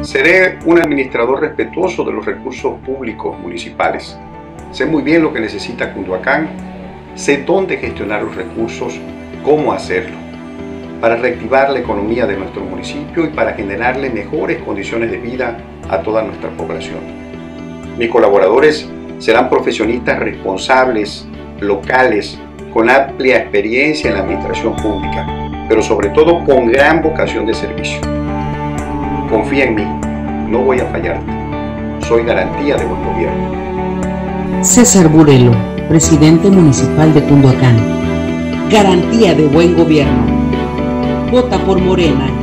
Seré un administrador respetuoso de los recursos públicos municipales. Sé muy bien lo que necesita Cunduacán, sé dónde gestionar los recursos, cómo hacerlo, para reactivar la economía de nuestro municipio y para generarle mejores condiciones de vida a toda nuestra población. Mis colaboradores serán profesionistas responsables, locales, con amplia experiencia en la administración pública, pero sobre todo con gran vocación de servicio. Confía en mí, no voy a fallarte. Soy garantía de buen gobierno. César Burelo, presidente municipal de Cunduacán. Garantía de buen gobierno. Vota por Morena.